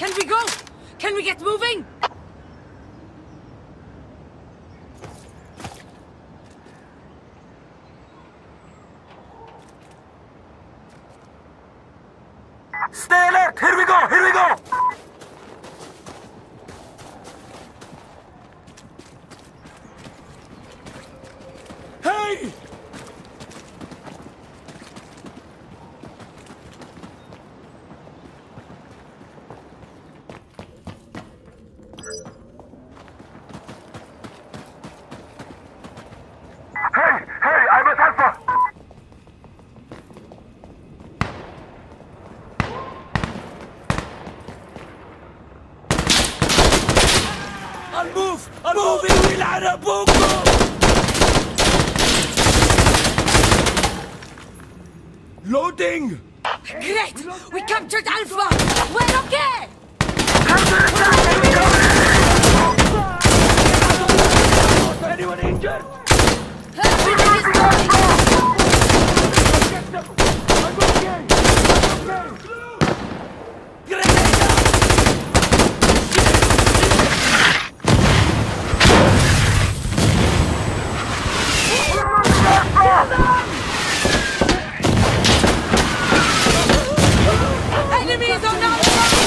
Can we go? Can we get moving? Stay alert! Here we go! Here we go! Hey! Hey! I'm at Alpha! I'm moving! Loading! Great! We captured Alpha! We're okay! Anyone injured? Everything is going! I'm okay! Enemies on our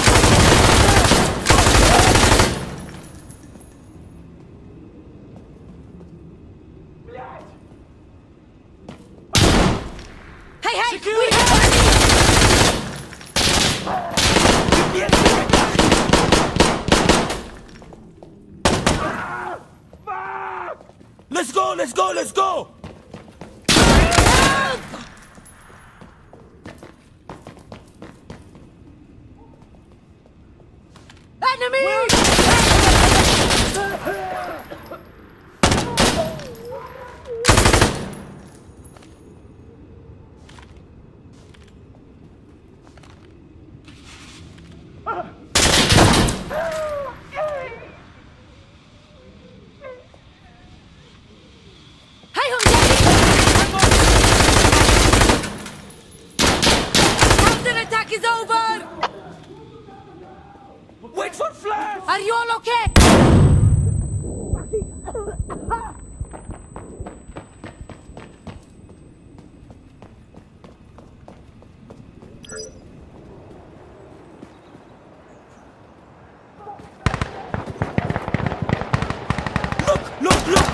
Hey! We Let's go! Help! Enemies! Hey, Counter-attack is over! Wait for flash! Are you all okay? Look!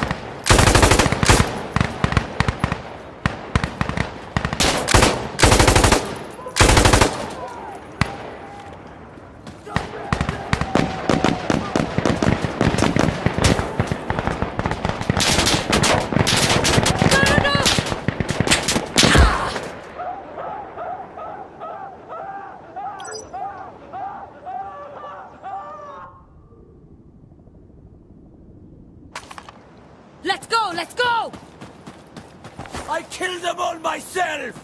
Let's go! I killed them all myself!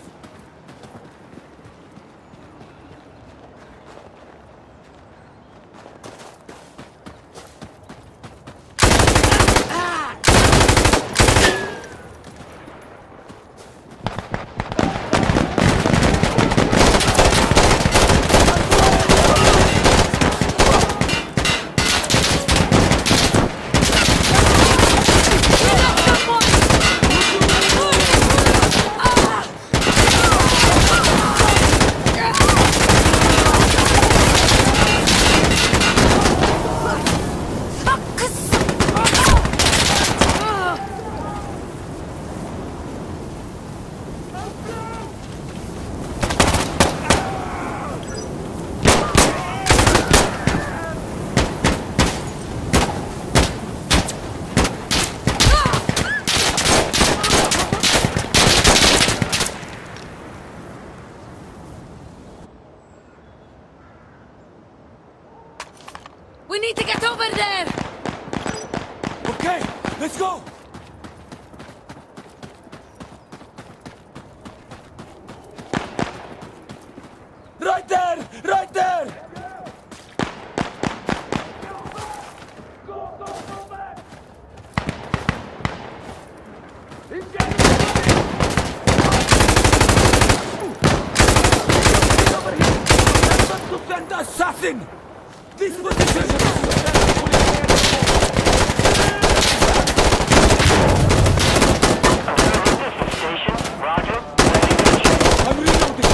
We need to get over there! Okay, let's go! Right there! Right there! Go back! Over here! That's the assassin! This position! Station, roger. I'm reloading!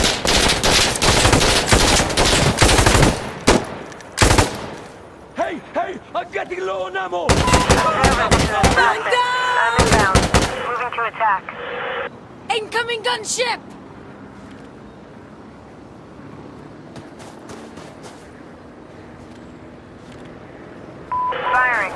Hey! I'm getting low on ammo! Man down! Inbound. Moving to attack. Incoming gunship! Firing.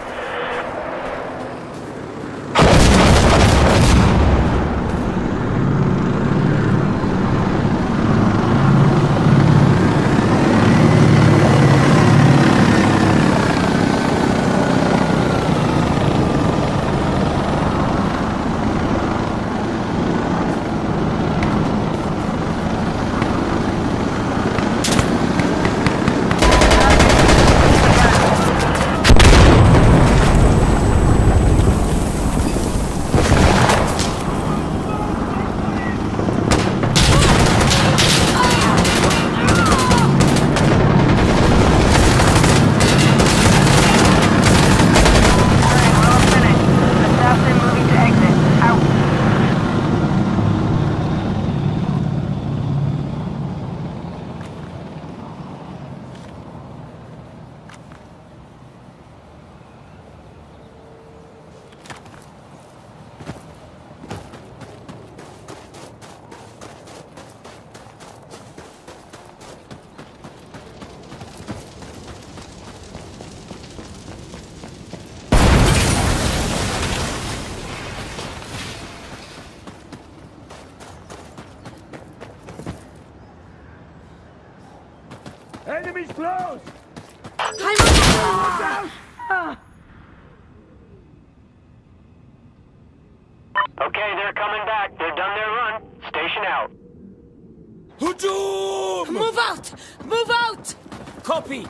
Enemies close! Okay, they're coming back. They've done their run. Station out. Hujum! Move out! Move out! Copy!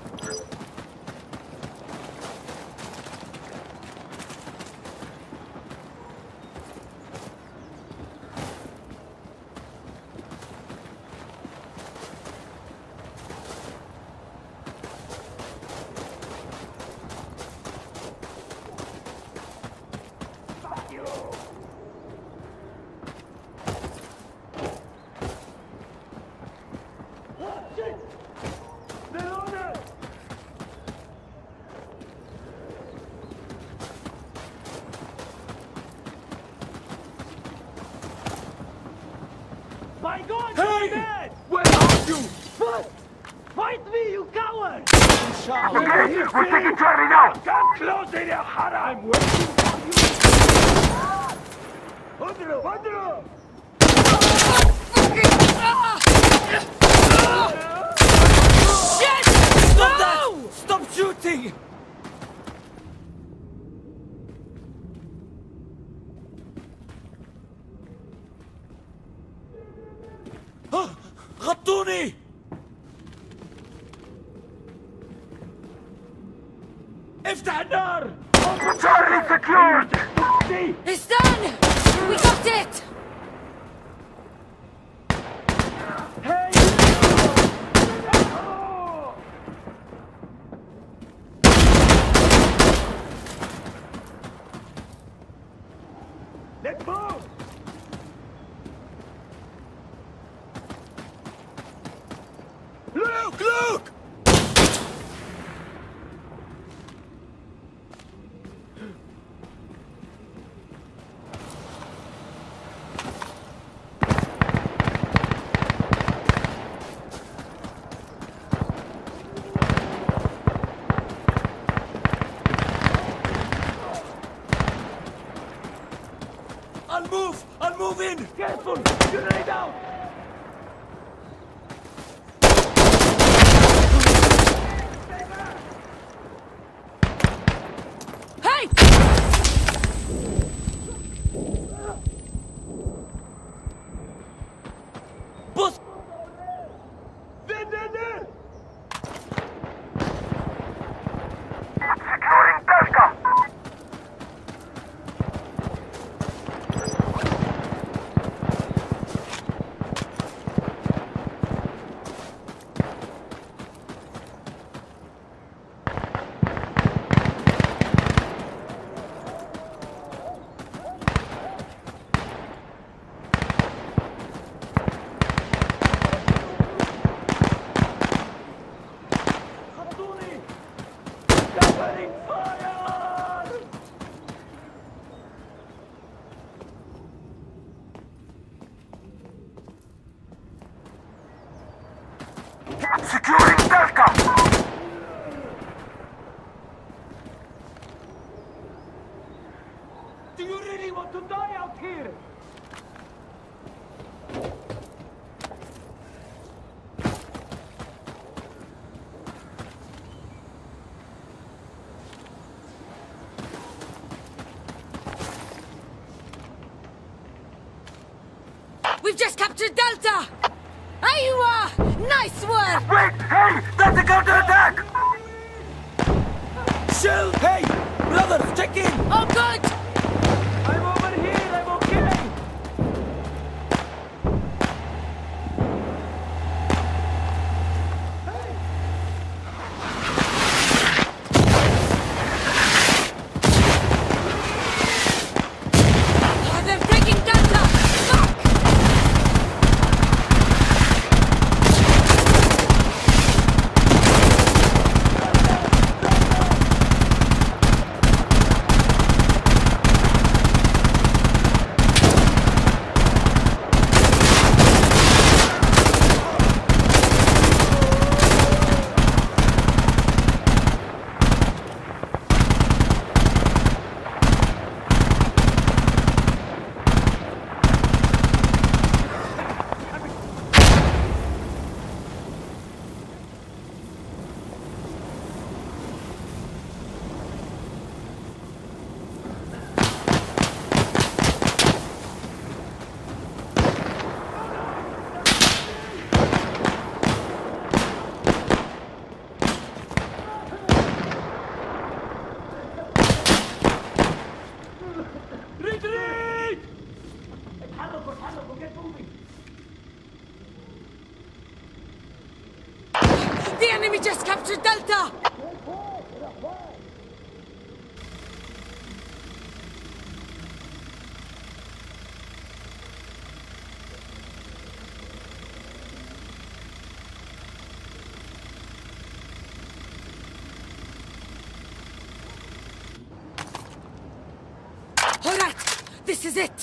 My God, Hey! you're dead! Where are you? What? Fight me, you coward! Okay, we're taking Charlie now! Come close in your haram! I'm waiting for you! Under! Shit! Stop No! that! Stop shooting! غطوني! افتح النار! Charlie secured! It's done! We got it! Hey! Let's move! Look! I'll move in! Careful! Grenade out! Hey! Boss! There! Securing Pesca. We've just captured Delta! Aywa! Nice work! Wait! Hey! That's a counterattack! Chill! Hey! Brothers, check in! Oh, good! I'm over here, I'm okay! Oh, they're taking Delta! Fuck! Retreat! Get moving! The enemy just captured Delta! All right, this is it.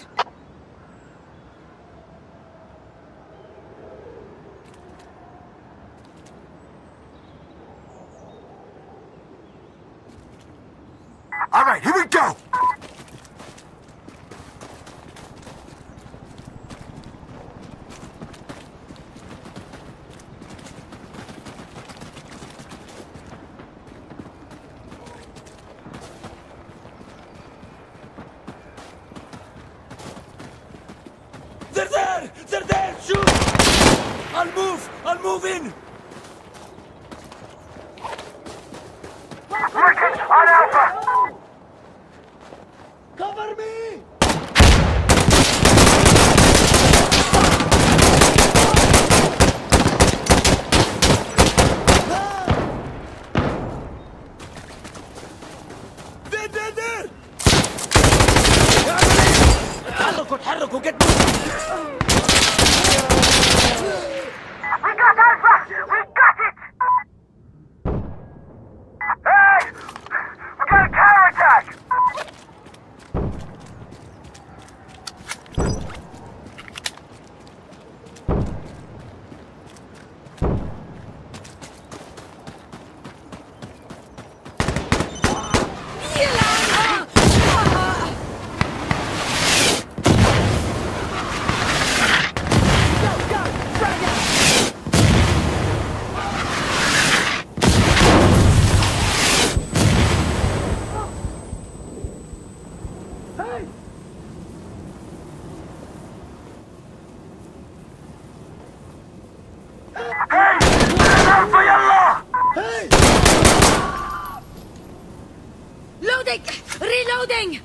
All right, here we go! They're there! They're there! Shoot! I'll move in! Wreckage on Alpha! Cover me! there! اتحركوا get We got Alpha! We got it! Hey! We got a counterattack! Loading! Reloading!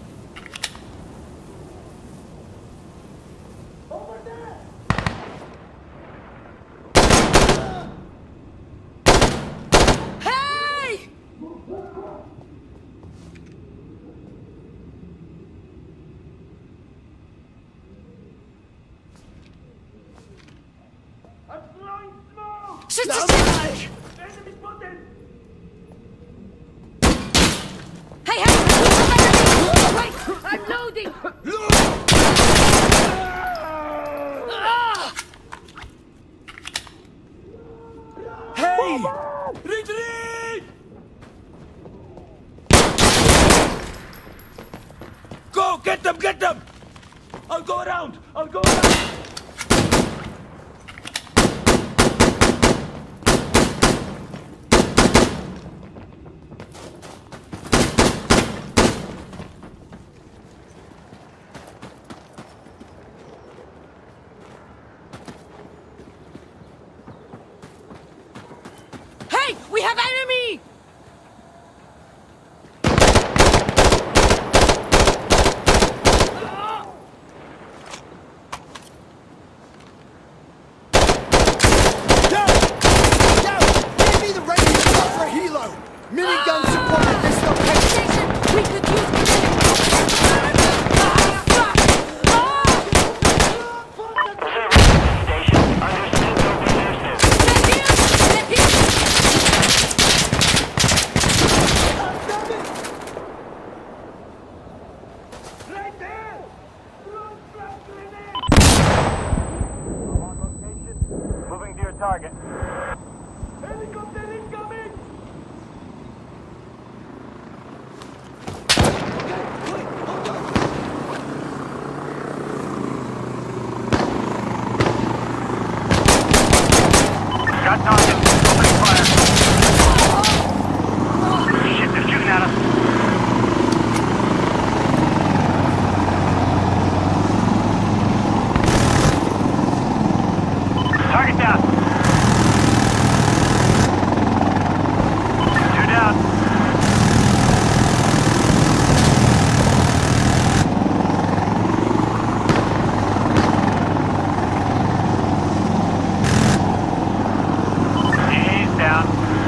Hey! I'm throwing smoke! Shit, shit, shit! Enemy spotted! Hey, hey! Wait! I'm loading! Ah! Hey! Retreat! Go! Get them! Get them! I'll go around! I'll go around! We have enemy! Give me the radio shot for a helo! Minigun support at this location! We could use... Station, understood, will be there soon. Right there! Throw flash grenade! On location, moving to your target. Helicopter incoming! Got target, opening fire. Shit, they're shooting at us. Target down. Two down. He's down.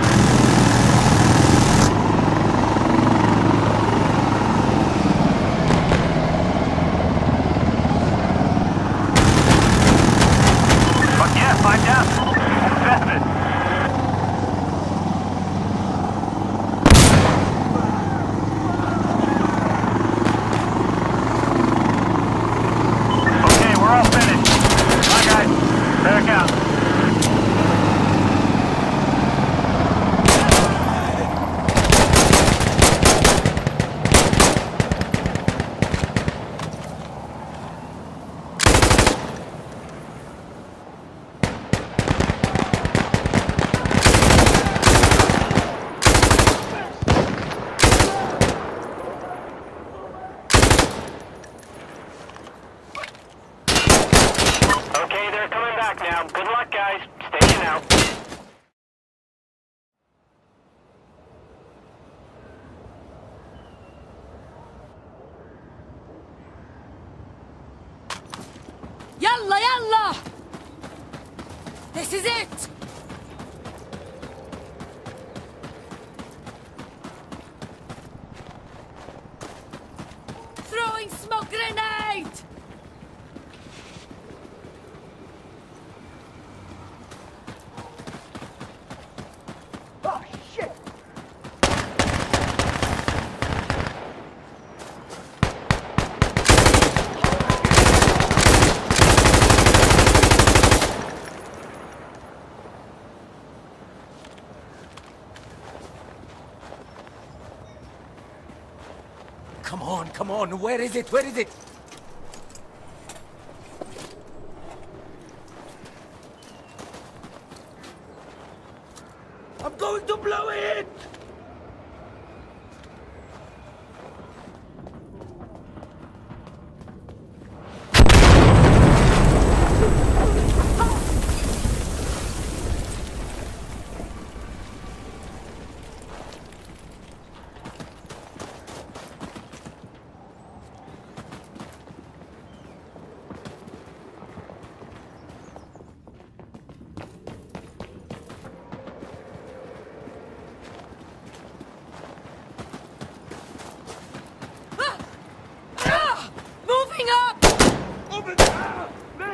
Fuck yeah, 5 down. Seven. Okay, we're all finished. Bye guys. Back out. Okay, they're coming back now. Good luck, guys. Station out. Yalla, yalla! This is it! Throwing smoke grenade! Oh, shit! Come on, where is it? Where is it? I'm going to blow it! Moving up! Open fire!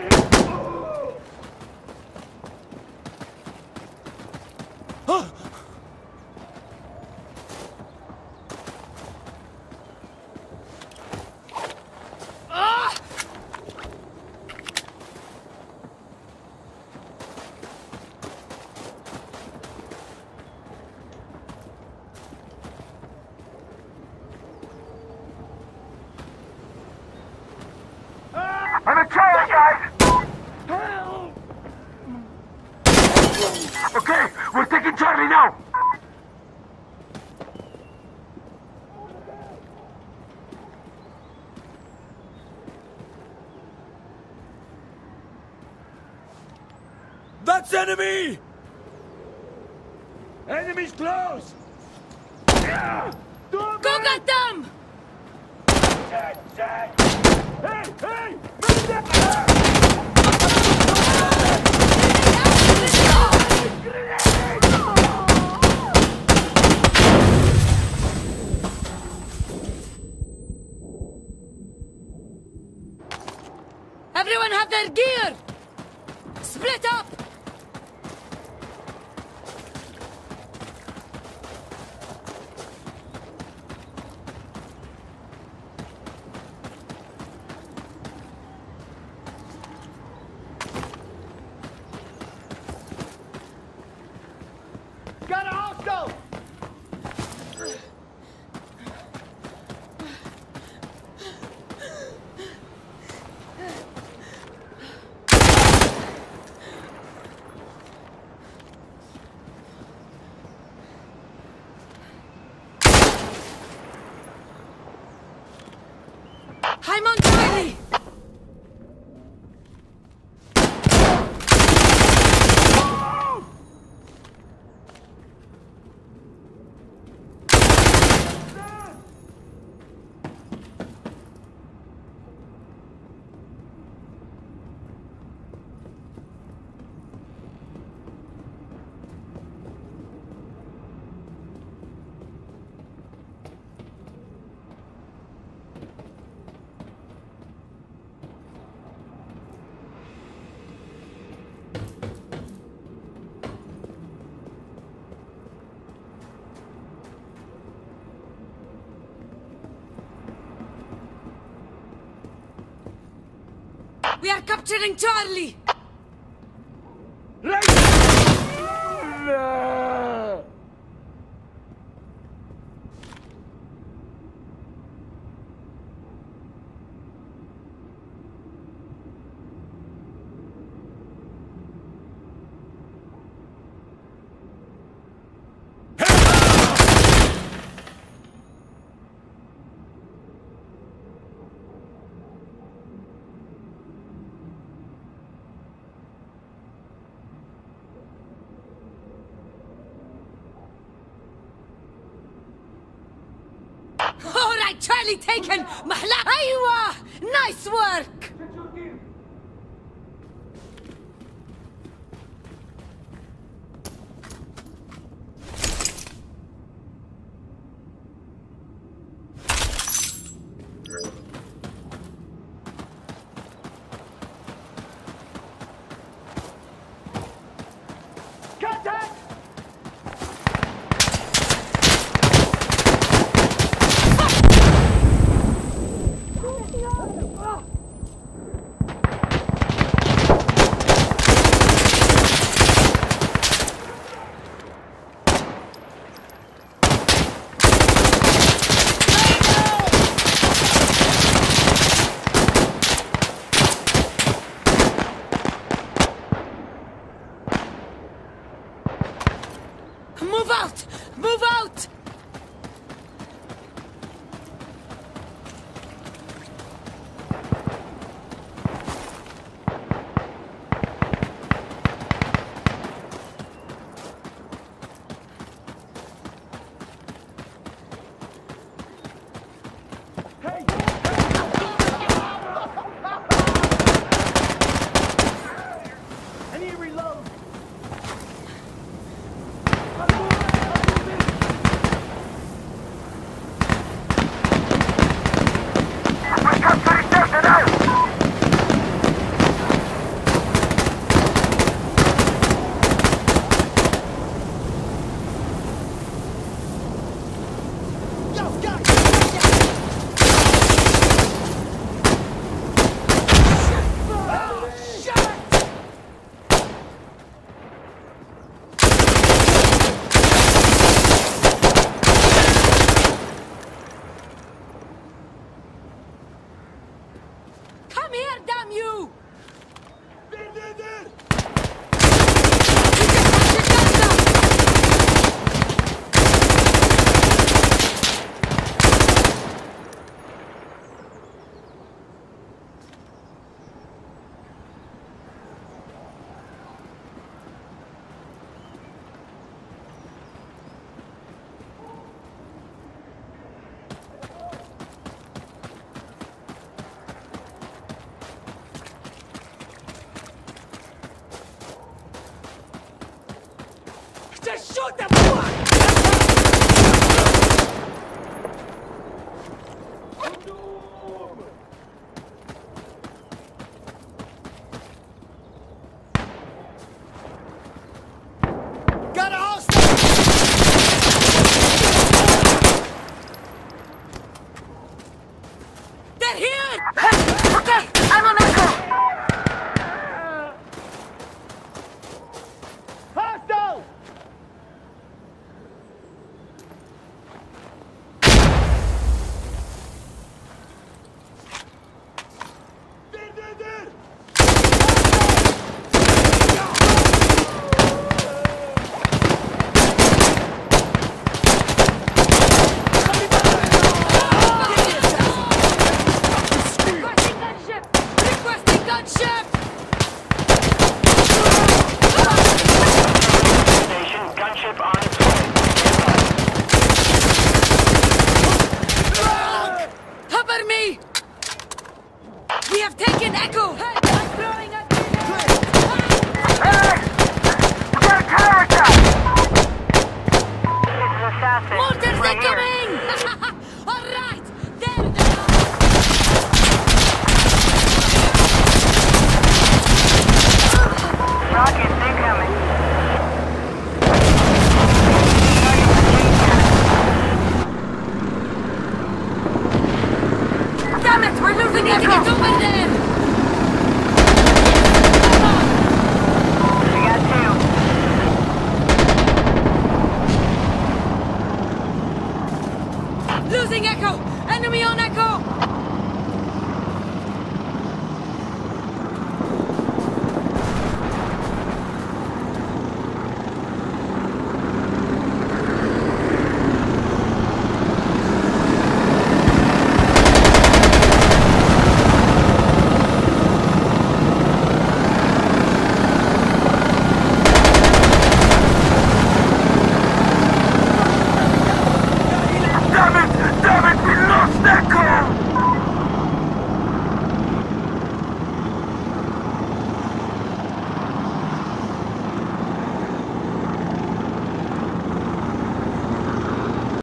I'm in trouble, guys! Help! Okay, we're taking Charlie now! That's enemy! Enemies close! Go get them! Hey! Hey! Bring them back! Everyone have their gear! Split up! Got a hostile! I'm on Charlie! We are capturing Charlie! Right! All right, Charlie taken! Mahla! Aywa! Nice work! Contact! Move out! Move out! I need to reload. Come here, damn you! Shoot them! Fuck! Got a hostile! They're here! Okay, I'm on echo! Hostile! There! Requesting gunship! Requesting gunship! Station, gunship on its way. Cover me! We have taken Echo! Hey, I'm throwing a grenade! Hey! We got a tower attack! It's an assassin. Mortars Right here. incoming! Alright! There they are! Rockets incoming. Damn it! We're losing Echo! Get over there! We got two. Losing Echo! Enemy on Echo!